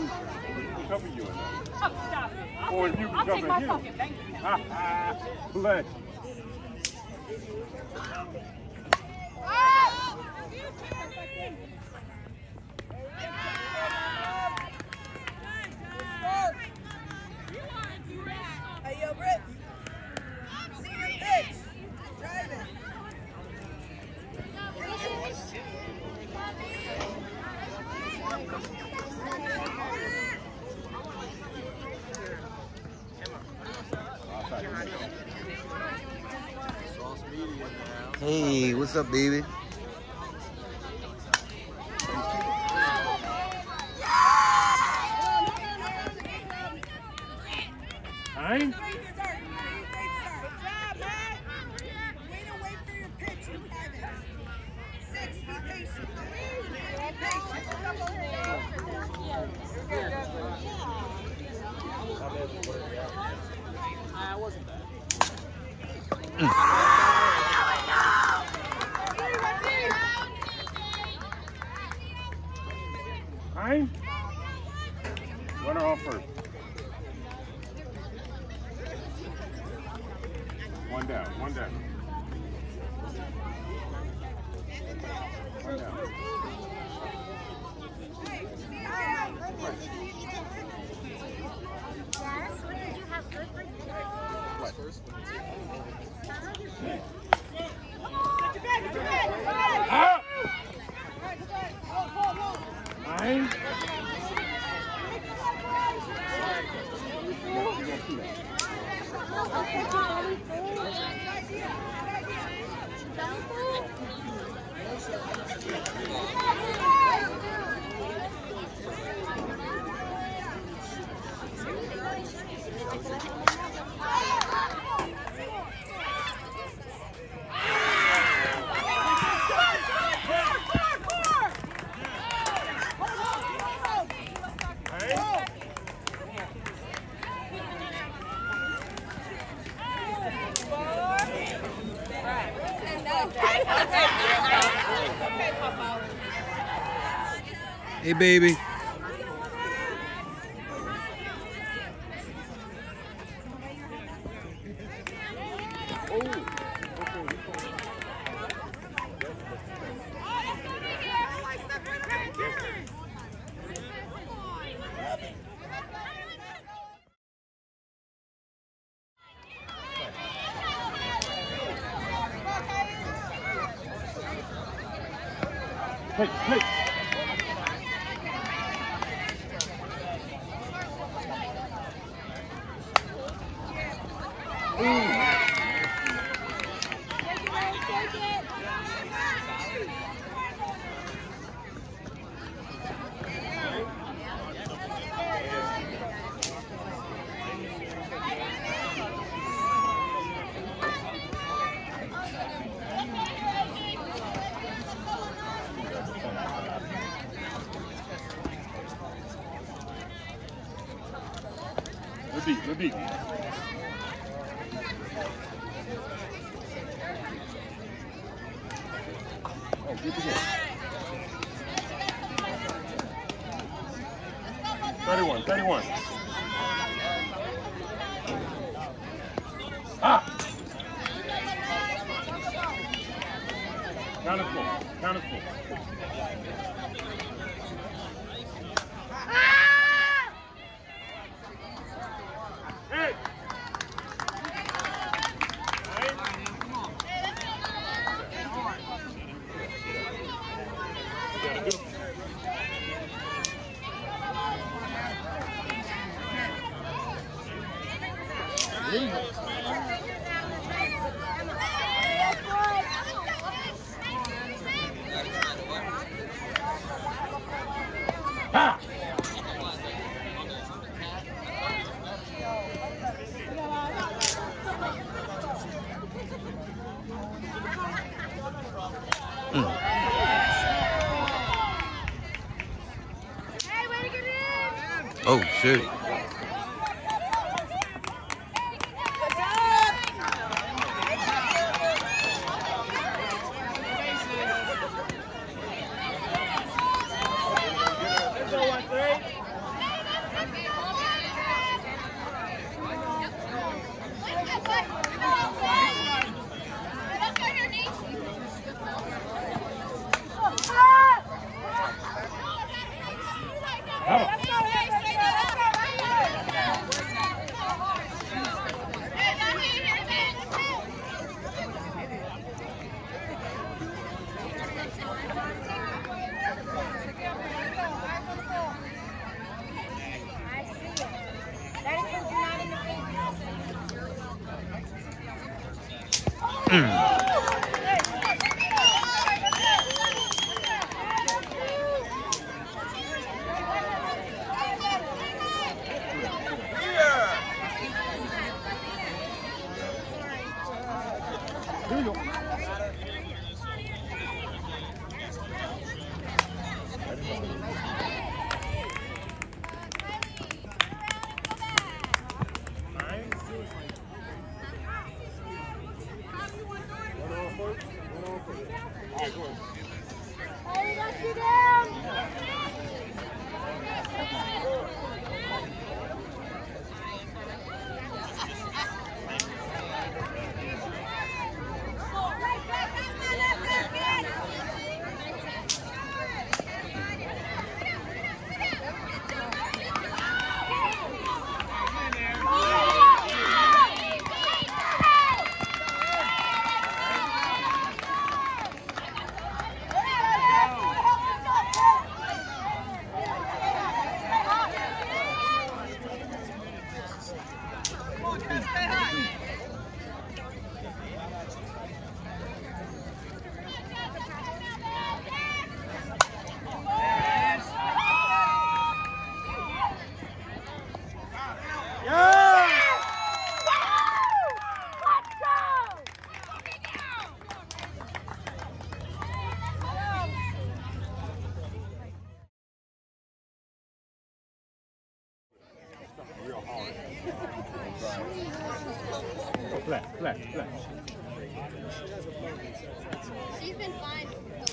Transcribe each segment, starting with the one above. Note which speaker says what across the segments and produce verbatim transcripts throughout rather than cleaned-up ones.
Speaker 1: Cover you in that.
Speaker 2: Oh, stop it. I'll,
Speaker 1: Or
Speaker 2: take,
Speaker 1: you can
Speaker 2: I'll take
Speaker 1: cover
Speaker 2: my
Speaker 1: him.
Speaker 2: fucking bank account.
Speaker 1: Ha ha. Play.
Speaker 3: Hey, yo, Britt. See your pitch. Drive it.
Speaker 4: Hey, what's up, baby?
Speaker 1: Hein? Hein? Runner off first. One down, one down. One down.
Speaker 5: Yes, what did you have good for
Speaker 1: What? Ah! Hein?
Speaker 4: Hey, baby.
Speaker 1: Hey, hey. Good beat, good beat. Oh, good to go. thirty-one, thirty-one. Ah! Count it full, count it full. Hey! Ah!
Speaker 4: Oh, shit.
Speaker 1: Here you go. Flat, flat, flat.
Speaker 5: She's been fine.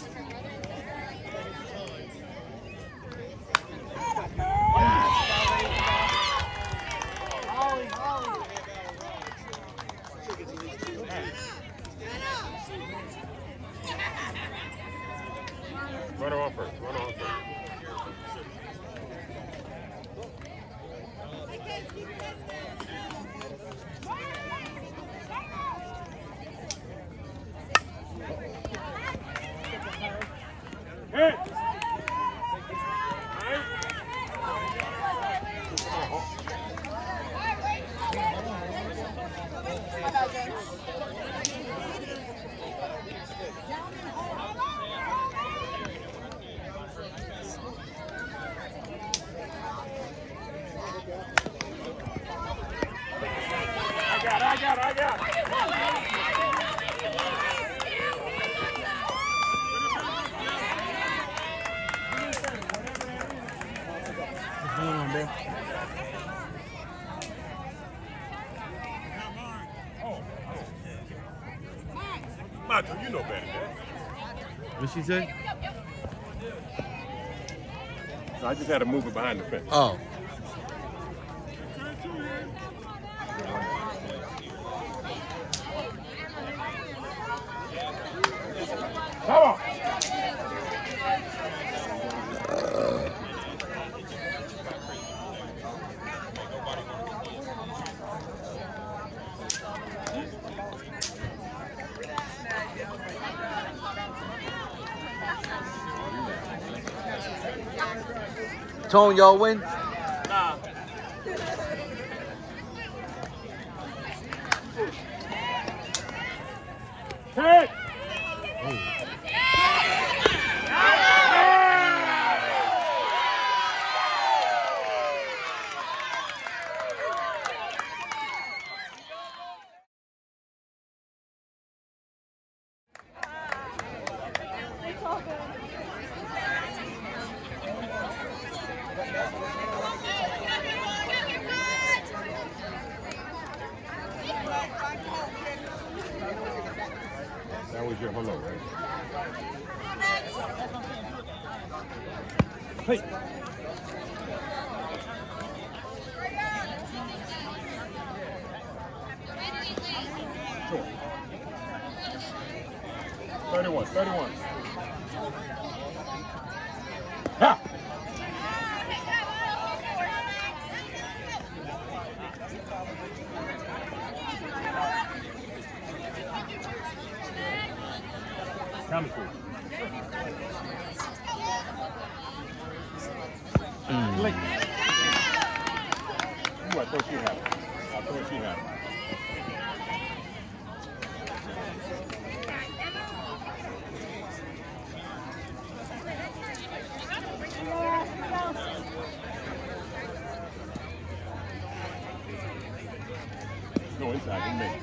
Speaker 1: Run her off first. Run her off first. Hey! I got it, I got it, I got it.
Speaker 4: What's going on, bro?
Speaker 1: Macho, you know better than that.
Speaker 4: What she say?
Speaker 1: So I just had to move it behind the fence.
Speaker 4: Oh.
Speaker 1: Come on.
Speaker 4: Tone, y'all win?
Speaker 1: Nah. Hey! That was your hello, right? Hey! Sure. thirty-one, thirty-one. Ha! Counter three.
Speaker 4: Mm.
Speaker 1: Late. Ooh, I thought she had it. I thought she had it. Go inside. Get made.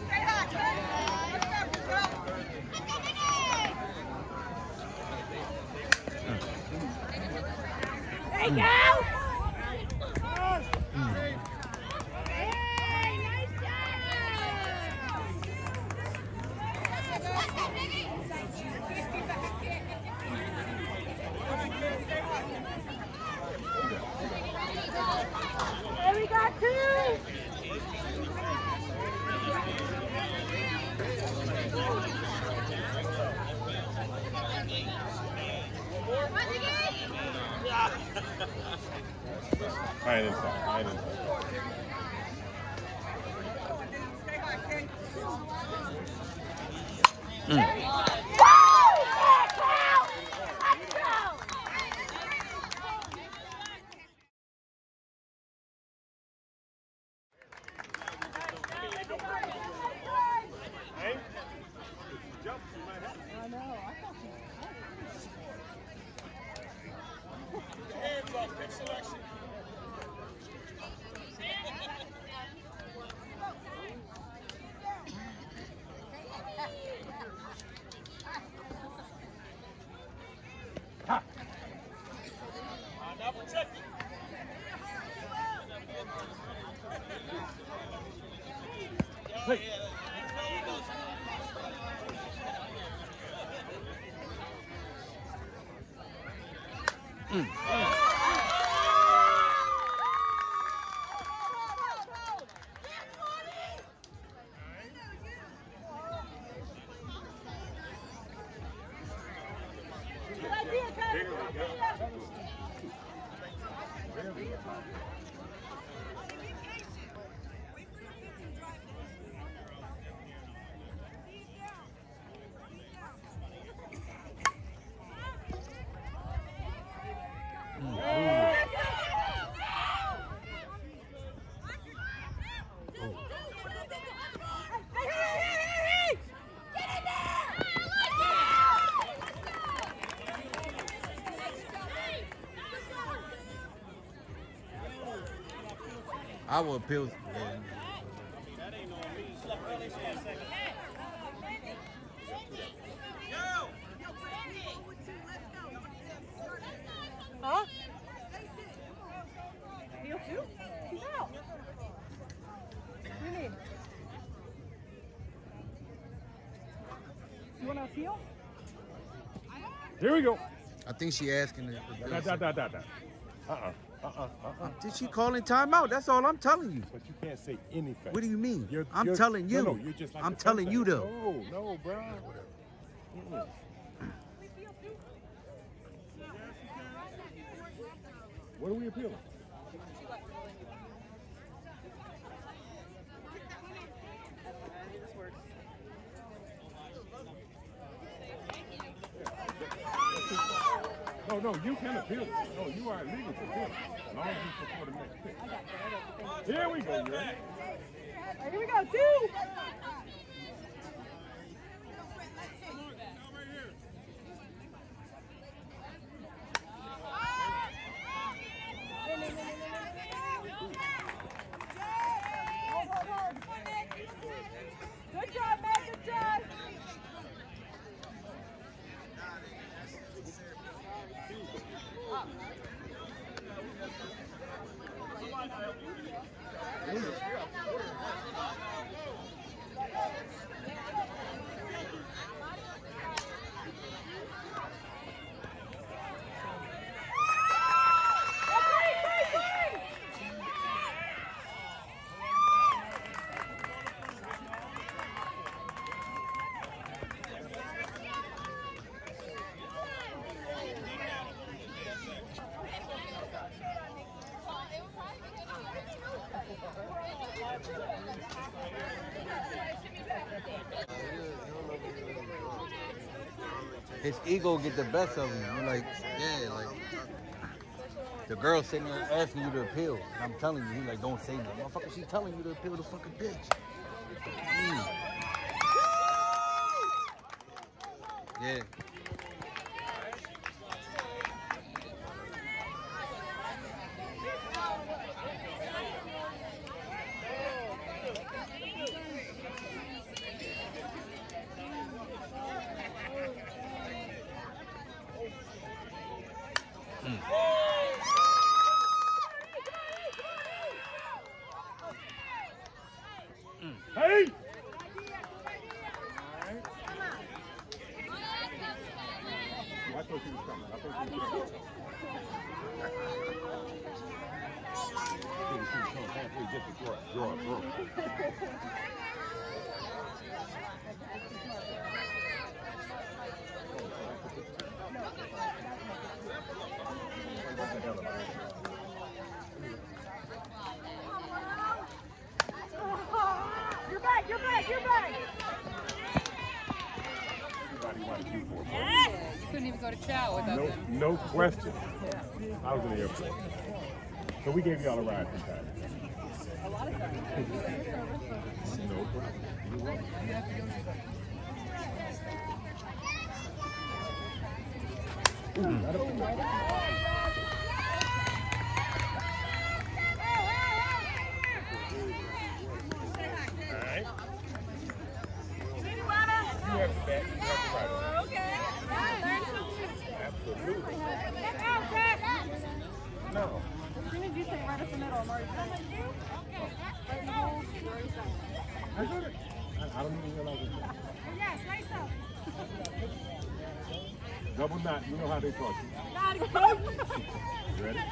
Speaker 3: There you go! There we got two!
Speaker 1: I ain't inside. I ain't inside. Hey. Mm.
Speaker 4: I will appeal. Yeah.
Speaker 3: Huh? Deal too? He's out. What do you mean? You want to appeal?
Speaker 1: Here we go.
Speaker 4: I think she asking it.
Speaker 1: Da, da, da, da, da. Uh-uh. Uh-uh. Uh-uh.
Speaker 4: Did she call in timeout? That's all I'm telling you.
Speaker 1: But you can't say anything.
Speaker 4: What do you mean?
Speaker 1: You're,
Speaker 4: I'm
Speaker 1: you're,
Speaker 4: telling you.
Speaker 1: No, no, you're just like
Speaker 4: I'm
Speaker 1: the
Speaker 4: telling
Speaker 1: first
Speaker 4: you
Speaker 1: time.
Speaker 4: though.
Speaker 1: No, no, bro. Mm-mm. What are we appealing? No, no, you can appeal it. No, you are illegal to appeal it. As long as you support the next pick. Here we go, you ready?
Speaker 3: Here we go, two! Good job, man, good job!
Speaker 4: His ego get the best of him. You're like, yeah, like the girl sitting there asking you to appeal. And I'm telling you, he like, don't say that. Motherfucker, she telling you to appeal the fucking bitch. Mm. Yeah.
Speaker 1: halfway just to draw, draw a throw.
Speaker 3: You're back, you're back, you're back.
Speaker 1: Everybody want to do for it, bro.
Speaker 2: You couldn't even go to chow without
Speaker 1: No,
Speaker 2: them.
Speaker 1: no question. I was in the airport. So we gave y'all a ride from time.
Speaker 2: A lot of times.
Speaker 1: No problem. You're welcome. Ooh, not a Alright. You have the back, you have the right.
Speaker 3: Okay.
Speaker 1: Absolutely. No.
Speaker 3: As soon as you say right up the middle, I'm already done. Right in the hole, you're already done.
Speaker 1: I got it. I, I don't even realize it's there.
Speaker 3: Yes, nice up.
Speaker 1: Double knot, you know how they talk to you.
Speaker 3: Got it, coach.
Speaker 1: You ready?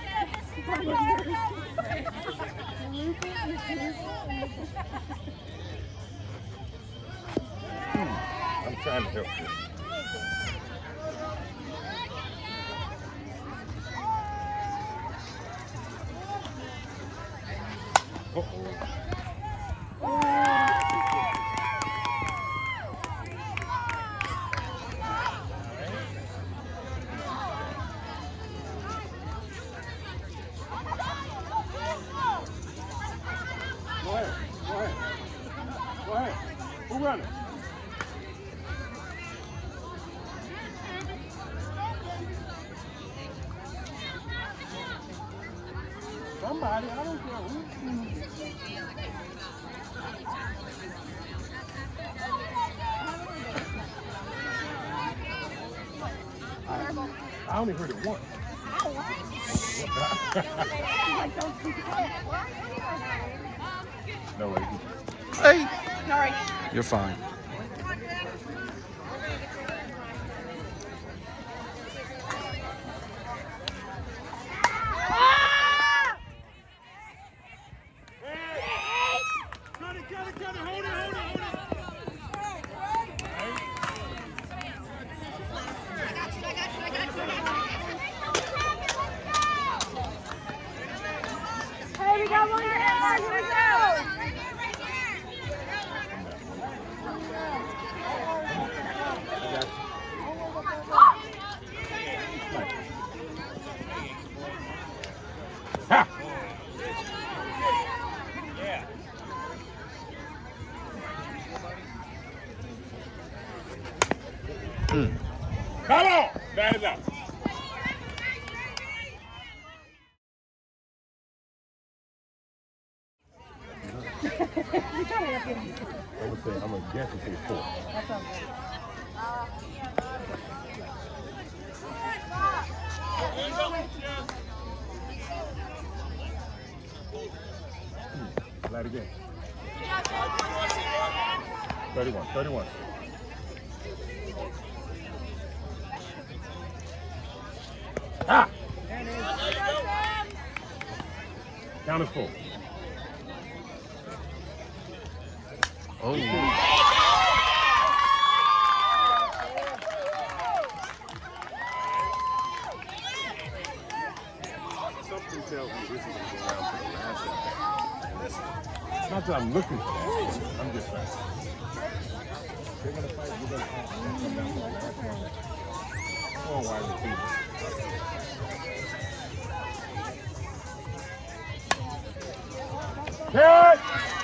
Speaker 1: Hmm. I'm trying to help you. Go ahead. Go ahead. Go ahead. Who running? Somebody, I don't care who. I, I only heard it once. No way.
Speaker 4: Hey,
Speaker 3: Sorry.
Speaker 4: you're fine.
Speaker 1: Cut it, cut it, cut it. Hold it, hold it, hold it.
Speaker 3: Hey, we got one hand. Here we go.
Speaker 1: Ha! Come on! That is out. I would say, I'm going to guess and say four. Hmm. Light again. thirty-one, thirty-one. Ah! Count is full.
Speaker 4: Oh.
Speaker 1: Something tells me this is going to go down to the last one. Not that I'm looking for that. I'm just saying. They're going to fight. We're going to fight. They're going to come down to the last one. Oh, wide receiver. Catch!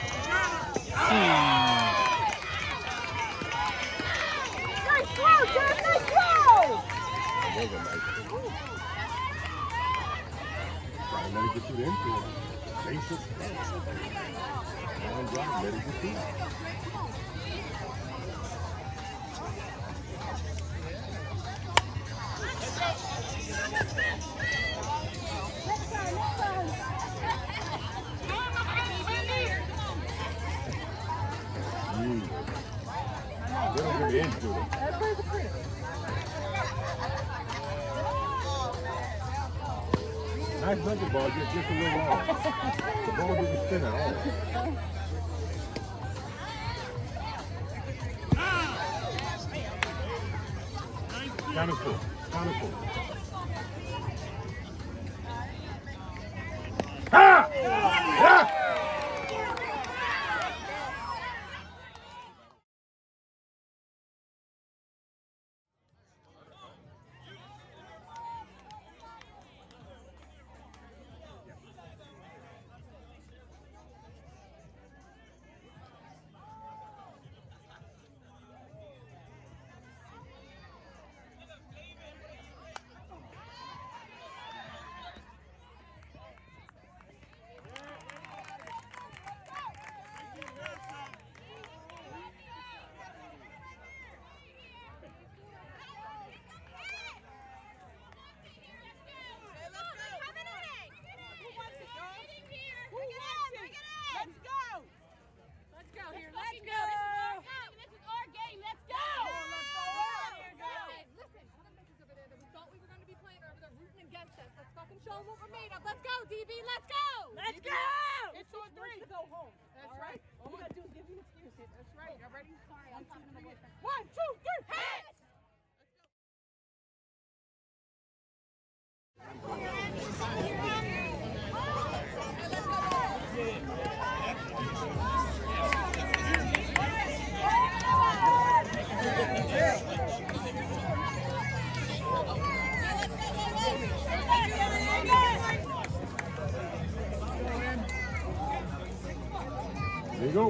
Speaker 3: Nice throw, Jeff. Nice throw.
Speaker 1: That was a nice one. Try to let it get through the infield. Basic. Long drive, let it get through. Mm. They don't give the inch to them. Nice bucket ball, just, just a little long. The ball ball didn't spin at all. Count it full. Count it full. Ah! Ah!
Speaker 6: Show them what we're made of. Let's go, D B. Let's go. Let's go. It's your three to go home. That's all right. All we got to do is give you excuses. That's right. You ready? Sorry, I'm talking to my boyfriend. One, two, three. Hit!
Speaker 1: There you go.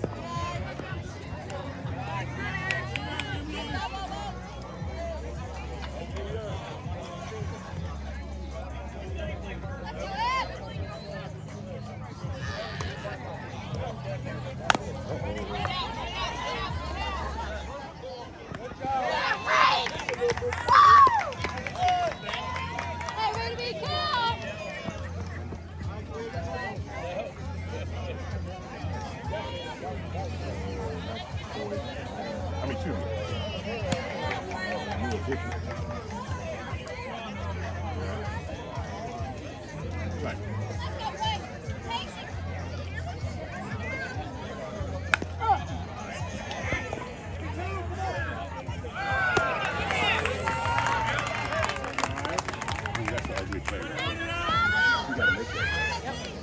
Speaker 1: I mean, two. You were different. Right. That's the ugly play. You gotta make that.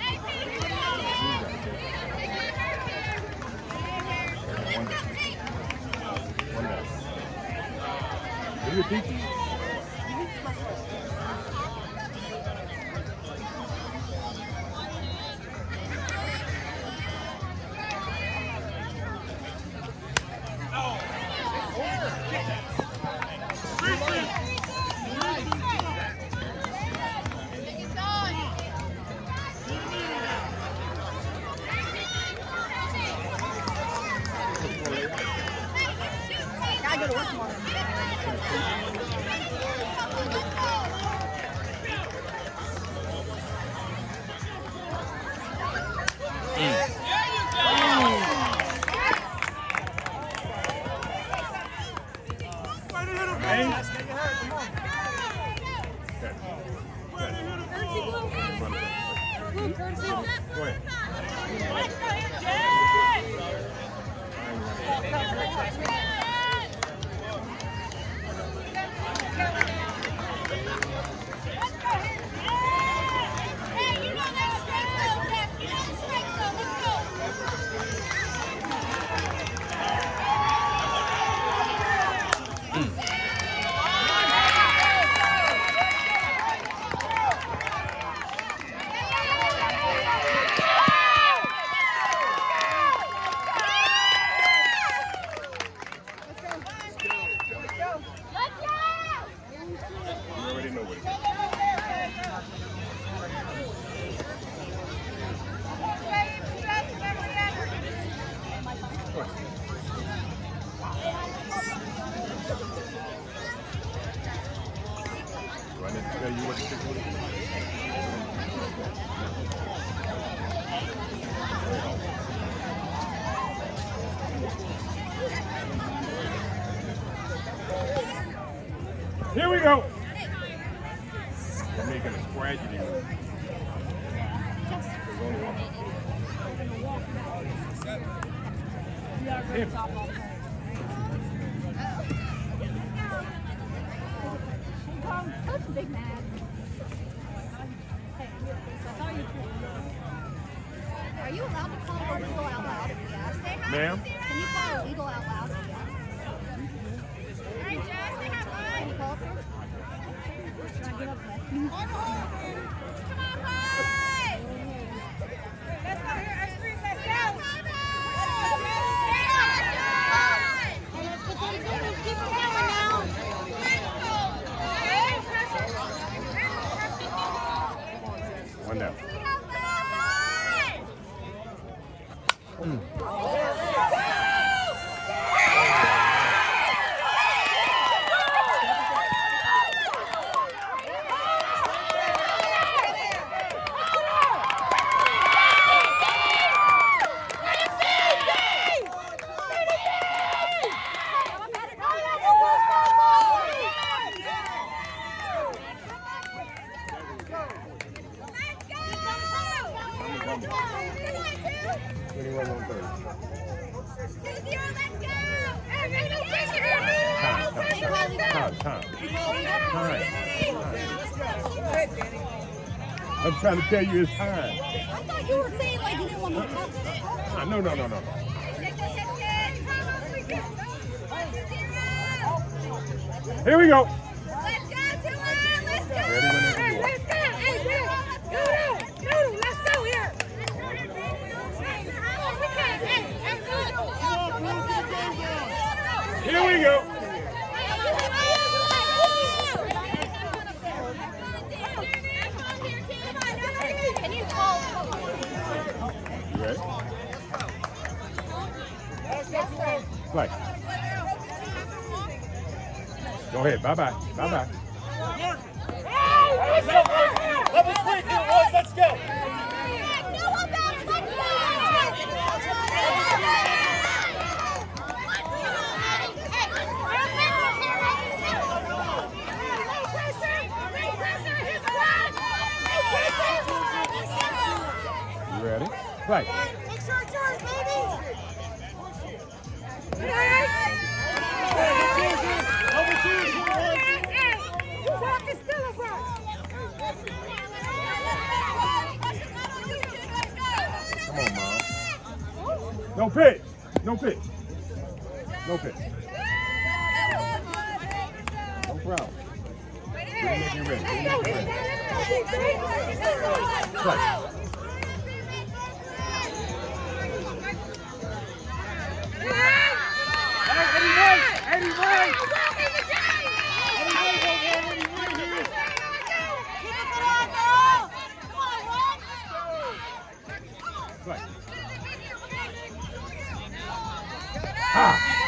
Speaker 1: One down. One down. What are you teaching? Here we go. We're making a tragedy. There's only one. Wait a minute.
Speaker 6: Coach is big mad.
Speaker 5: Are you allowed to call her Eagle out loud? Yes.
Speaker 1: Ma'am?
Speaker 5: Can you call her Eagle out loud? Yes. Hey, Jess, they have fun. Can you call her? Should I get up there? Come on, boy!
Speaker 3: Let's go here, ice cream, let's go!
Speaker 5: Keep it going now.
Speaker 1: One down. twenty-one on thirty. Time, time, time, time. I'm trying to tell you it's time.
Speaker 5: I thought you were saying like you didn't want me to touch it.
Speaker 1: Ah, no, no, no, no. Here we go.
Speaker 3: Let's go, Tua! Let's go!
Speaker 1: Ready whenever you are.
Speaker 3: Let's go! Hey, Noodle! Noodle, let's go here!
Speaker 1: Here we go.
Speaker 5: Can you call?
Speaker 1: You ready? Play. Go ahead. Bye-bye. Bye-bye.
Speaker 7: Level three, here, boys, let's go.
Speaker 1: You ready? Play.
Speaker 3: Make sure it's yours, baby!
Speaker 7: Level two, here, boys.
Speaker 3: You walk is still a run!
Speaker 1: Come on, Mom. No pitch. No pitch. No pitch. No problem. Get him if you're ready. Get him if you're ready. Play.
Speaker 7: Eddie White, Eddie White. Eddie White, Eddie White here.
Speaker 1: Play. Ha!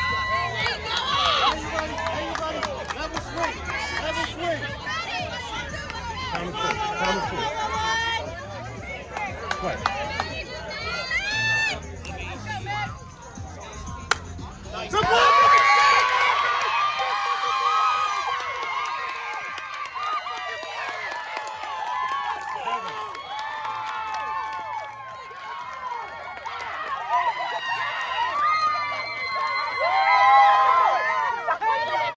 Speaker 7: Level swing, level swing.
Speaker 1: Time to pitch. Time to pitch. Play.
Speaker 7: Good ball.